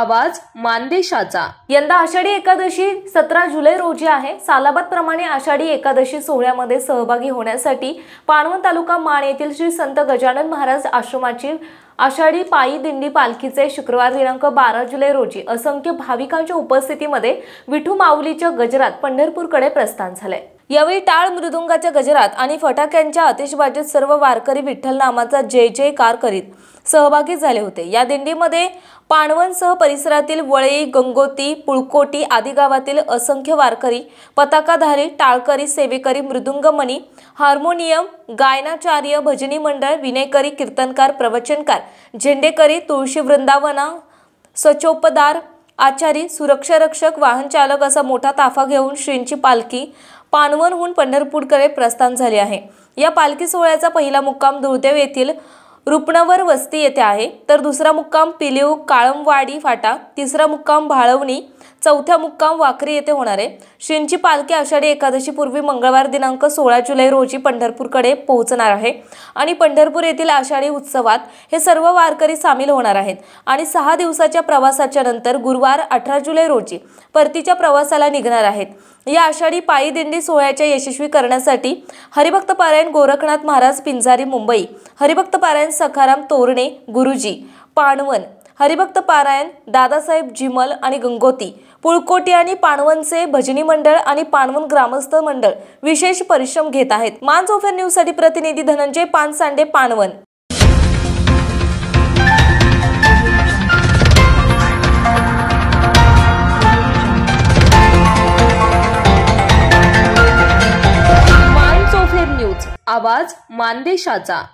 आवाज मानदेशाचा। यंदा आषाढी एकादशी 17 जुलै रोजी आहे। सालाबाद प्रमाणे आषाढी एकादशी सोहळ्यामध्ये सहभागी होण्यासाठी पानवण तालुका माण येथील श्री संत गजानन महाराज आश्रमाची आषाढी पायी दिंडी पालखीचे शुक्रवार दिनांक 12 जुलै रोजी असंख्य भाविकांच्या उपस्थितीमध्ये विठू माऊलीच्या गजरात पंढरपूरकडे प्रस्थान झाले। यावेळी टाळ मृदुंगाच्या गजरात आणि फटाक्यांच्या आतिषबाजीत सर्व वारकरी विठ्ठल नामाचा जय जयकार करीत सहभागी झाले होते। या दिंडीमध्ये पानवणसह परिसरातील वळई, गंगोती, पुळकोटी आदी गावातील असंख्य वारकरी, पताकाधारी, टाळकरी, सेवेकरी, मृदुंगमणी, हार्मोनियम, गायनाचार्य, भजनी मंडळ, विनयकरी, कीर्तनकार, प्रवचनकार, झेंडेकरी, तुळशी वृंदावना, सचोपदार, आचारी, सुरक्षा रक्षक, वाहन चालक असा मोठा ताफा घेऊन श्रींची पालखी पानवणहून पंढरपूरकडे प्रस्थान झाली आहे। या पालखी सोहळ्याचा पहिला मुक्काम धुळदेव येथील रुपनवर वस्ती येथे आहे, तर दुसरा मुक्काम पिलीव काळमवाडी फाटा, तिसरा मुक्काम भाळवणी, चौथा मुक्काम वाखरी येथे होणार आहे। श्रींची पालखी आषाढी एकादशी पूर्वी मंगळवार दिनांक 16 जुलै रोजी पंढरपूरकडे पोहोचणार आहे आणि पंढरपूर येथील आषाढी उत्सवात हे सर्व वारकरी सामील होणार आहेत आणि 6 दिवसाच्या प्रवासाच्या नंतर गुरुवार 18 जुलै रोजी परतीच्या प्रवासाला निघणार आहेत। या आषाढी पायी दिंडी सोहळ्याच्या यशस्वी करण्यासाठी हरिभक्त पारायण गोरखनाथ महाराज पिंजारी मुंबई, हरिभक्त पारायण सखाराम तोरणे गुरुजी पानवण, हरिभक्त पारायण दादासाहेब जिमल आणि गंगोती, पुळकोटी आणि पानवणचे भजनी मंडळ आणि पानवण ग्रामस्थ मंडळ विशेष परिश्रम घेत आहेत। मानसोफर न्यूज साठी प्रतिनिधी धनंजय पानसांडे, पानवण। मानसोफर न्यूज, आवाज मानदेशाचा।